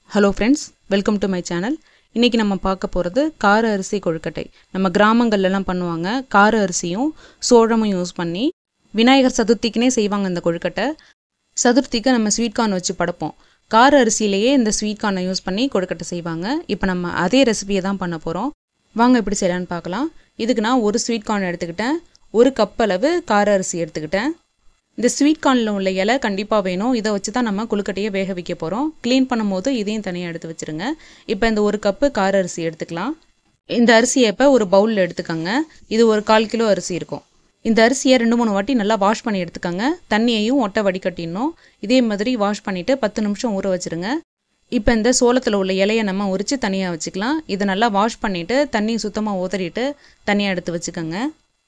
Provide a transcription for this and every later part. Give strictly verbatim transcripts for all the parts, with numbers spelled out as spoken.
Hello friends, welcome to my channel. இன்னைக்கு நம்ம பார்க்க போறது கார அரிசி கொழுக்கட்டை. நம்ம கிராமங்கள்ல எல்லாம் பண்ணுவாங்க. கார அரிசியும் சோளமும் யூஸ் பண்ணி விநாயகர் சதுர்த்திக்குனே செய்வாங்க இந்த கொழுக்கட்டை. சதுர்த்திக்கு நம்ம ஸ்வீட் கார்ன் வச்சு படைப்போம். கார அரிசியிலேயே இந்த ஸ்வீட் கார்னை யூஸ் பண்ணி கொழுக்கட்டை செய்வாங்க. இப்போ நம்ம அதே ரெசிபியை தான் பண்ண போறோம். வாங்க எப்படி செய்யலாம்னு பார்க்கலாம். இதுக்கு நான் ஒரு ஸ்வீட் கார்ன் எடுத்துக்கிட்டேன். ஒரு கப் அளவு கார அரிசி எடுத்துக்கிட்டேன். இந்த ஸ்வீட் கார்னில் உள்ள இலை கண்டிப்பாக வேணும். இதை வச்சு தான் நம்ம கொழுக்கட்டையை வேக வைக்க போகிறோம். க்ளீன் பண்ணும்போது இதையும் தனியாக எடுத்து வச்சுருங்க. இப்போ இந்த ஒரு கப்பு கார அரிசி எடுத்துக்கலாம். இந்த அரிசியை இப்போ ஒரு பவுலில் எடுத்துக்கோங்க. இது ஒரு கால் கிலோ அரிசி இருக்கும். இந்த அரிசியை ரெண்டு மூணு வாட்டி நல்லா வாஷ் பண்ணி எடுத்துக்கோங்க. தண்ணியையும் ஒட்டை வடிகட்டிடணும். இதே மாதிரி வாஷ் பண்ணிவிட்டு பத்து நிமிஷம் ஊற வச்சுருங்க. இப்போ இந்த சோளத்தில் உள்ள இலையை நம்ம உரித்து தனியாக வச்சுக்கலாம். இதை நல்லா வாஷ் பண்ணிவிட்டு தண்ணி சுத்தமாக ஊதறிட்டு தனியாக எடுத்து வச்சுக்கோங்க.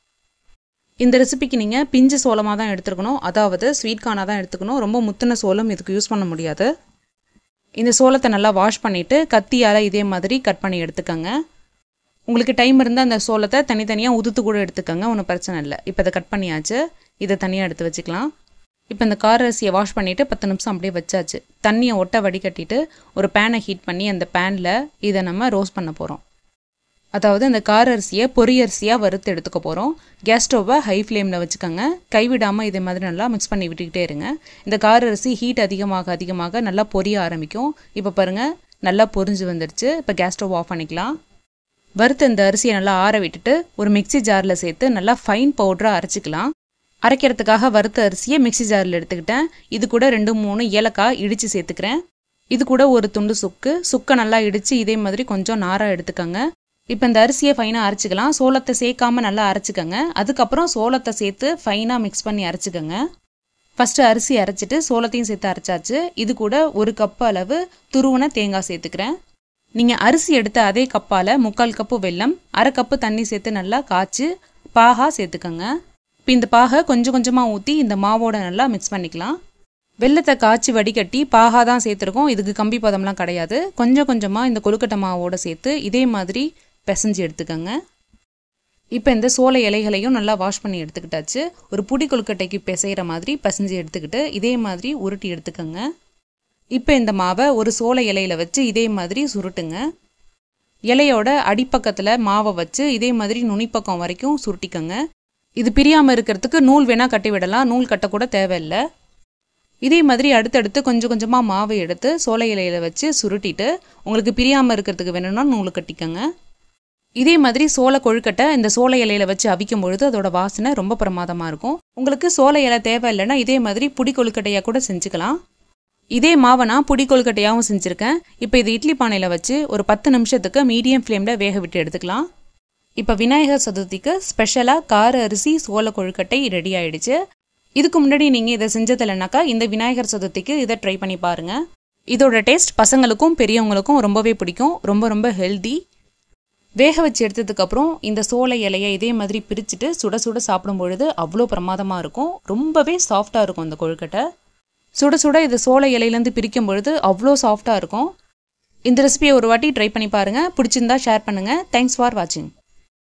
இந்த ரெசிபிக்கு நீங்கள் பிஞ்சு சோளமாக தான் எடுத்துக்கணும். அதாவது ஸ்வீட் கார்னாக தான் எடுத்துக்கணும். ரொம்ப முத்தின சோளம் இதுக்கு யூஸ் பண்ண முடியாது. இந்த சோளத்தை நல்லா வாஷ் பண்ணிவிட்டு கத்தியால் இதே மாதிரி கட் பண்ணி எடுத்துக்கோங்க. உங்களுக்கு டைம் இருந்தால் அந்த சோளத்தை தனித்தனியாக உதுத்து கூட எடுத்துக்கோங்க. ஒன்றும் பிரச்சனை இல்லை. இப்போ இதை கட் பண்ணியாச்சு. இதை தனியாக எடுத்து வச்சுக்கலாம். இப்போ இந்த கார அரிசியை வாஷ் பண்ணிவிட்டு பத்து நிமிஷம் அப்படியே வச்சாச்சு. தண்ணியை ஒட்டை வடிகட்டிட்டு ஒரு பேனை ஹீட் பண்ணி அந்த பேனில் இதை நம்ம ரோஸ்ட் பண்ண போகிறோம். அதாவது இந்த கார அரிசியை பொரியரிசியாக வறுத்து எடுத்துக்க போகிறோம். கேஸ் ஸ்டவ்வை ஹை ஃப்ளேமில் வச்சுக்கோங்க. கைவிடாமல் இதே மாதிரி நல்லா மிக்ஸ் பண்ணி விட்டுக்கிட்டே இருங்க. இந்த கார அரிசி ஹீட் அதிகமாக அதிகமாக நல்லா பொரிய ஆரம்பிக்கும். இப்போ பாருங்கள், நல்லா பொரிஞ்சு வந்துடுச்சு. இப்போ கேஸ் ஸ்டவ் ஆஃப் பண்ணிக்கலாம். வறுத்த இந்த அரிசியை நல்லா ஆற விட்டுட்டு ஒரு மிக்சி ஜாரில் சேர்த்து நல்லா ஃபைன் பவுடராக அரைச்சிக்கலாம். அரைக்கிறதுக்காக வறுத்த அரிசியை மிக்சி ஜாரில் எடுத்துக்கிட்டேன். இது கூட ரெண்டு மூணு ஏலக்காய் இடித்து சேர்த்துக்கிறேன். இது கூட ஒரு துண்டு சுக்கு சுக்கை நல்லா இடித்து இதே மாதிரி கொஞ்சம் நாராக எடுத்துக்கோங்க. இப்போ இந்த அரிசியை ஃபைனாக அரைச்சிக்கலாம். சோளத்தை சேர்க்காமல் நல்லா அரைச்சிக்கோங்க. அதுக்கப்புறம் சோளத்தை சேர்த்து ஃபைனாக மிக்ஸ் பண்ணி அரைச்சிக்கோங்க. ஃபஸ்ட்டு அரிசி அரைச்சிட்டு சோளத்தையும் சேர்த்து அரைச்சாச்சு. இது கூட ஒரு கப்பு அளவு துருவன தேங்காய் சேர்த்துக்கிறேன். நீங்கள் அரிசி எடுத்த அதே கப்பால் முக்கால் கப்பு வெல்லம், அரை கப்பு தண்ணி சேர்த்து நல்லா காய்ச்சி பாகா சேர்த்துக்கோங்க. இப்போ இந்த பாகை கொஞ்சம் கொஞ்சமாக ஊற்றி இந்த மாவோட நல்லா மிக்ஸ் பண்ணிக்கலாம். வெல்லத்தை காய்ச்சி வடிகட்டி பாகா தான் சேர்த்துருக்கோம். இதுக்கு கம்பி பதம்லாம் கிடையாது. கொஞ்சம் கொஞ்சமாக இந்த கொழுக்கட்டை மாவோடு சேர்த்து இதே மாதிரி பிசைஞ்சு எடுத்துக்கோங்க. இப்போ இந்த சோள இலைகளையும் நல்லா வாஷ் பண்ணி எடுத்துக்கிட்டாச்சு. ஒரு புடி கொழுக்கட்டைக்கு பிசைகிற மாதிரி பிசைஞ்சு எடுத்துக்கிட்டு இதே மாதிரி உருட்டி எடுத்துக்கோங்க. இப்போ இந்த மாவை ஒரு சோள இலையில வச்சு இதே மாதிரி சுருட்டுங்க. இலையோட அடிப்பக்கத்தில் மாவை வச்சு இதே மாதிரி நுனிப்பக்கம் வரைக்கும் சுருட்டிக்கோங்க. இது பிரியாமல் இருக்கிறதுக்கு நூல் வேணால் கட்டி விடலாம். நூல் கட்டக்கூட தேவையில்லை. இதே மாதிரி அடுத்தடுத்து கொஞ்சம் கொஞ்சமாக மாவை எடுத்து சோள இலையில வச்சு சுருட்டிட்டு உங்களுக்கு பிரியாமல் இருக்கிறதுக்கு வேணும்னா நூல் கட்டிக்கோங்க. இதே மாதிரி சோள கொழுக்கட்டை இந்த சோள இலையில வச்சு அவிக்கும் பொழுது அதோட வாசனை ரொம்ப பிரமாதமாக இருக்கும். உங்களுக்கு சோள இலை தேவை இல்லைன்னா இதே மாதிரி புடி கொழுக்கட்டையாக கூட செஞ்சுக்கலாம். இதே மாவை நான் புடி கொழுக்கட்டையாகவும் செஞ்சுருக்கேன். இப்போ இது இட்லி பானையில் வச்சு ஒரு பத்து நிமிஷத்துக்கு மீடியம் ஃப்ளேமில் வேக விட்டு எடுத்துக்கலாம். இப்போ விநாயகர் சதுர்த்திக்கு ஸ்பெஷலாக கார அரிசி சோள கொழுக்கட்டை ரெடி ஆயிடுச்சு. இதுக்கு முன்னாடி நீங்கள் இதை செஞ்சதில்லைனாக்கா இந்த விநாயகர் சதுர்த்திக்கு இதை ட்ரை பண்ணி பாருங்கள். இதோட டேஸ்ட் பசங்களுக்கும் பெரியவங்களுக்கும் ரொம்பவே பிடிக்கும். ரொம்ப ரொம்ப ஹெல்தி. வேக வச்சு எடுத்ததுக்கப்புறம் இந்த சோள இலையை இதே மாதிரி பிரிச்சுட்டு சுட சுட சாப்பிடும் பொழுது அவ்வளோ பிரமாதமாக இருக்கும். ரொம்பவே சாஃப்டாக இருக்கும் இந்த கொழுக்கட்டை. சுட சுட இது சோள இலையிலேருந்து பிரிக்கும் பொழுது அவ்வளோ சாஃப்டாக இருக்கும். இந்த ரெசிபியை ஒரு வாட்டி ட்ரை பண்ணி பாருங்கள். பிடிச்சிருந்தா ஷேர் பண்ணுங்கள். தேங்க்ஸ் ஃபார் வாட்சிங்.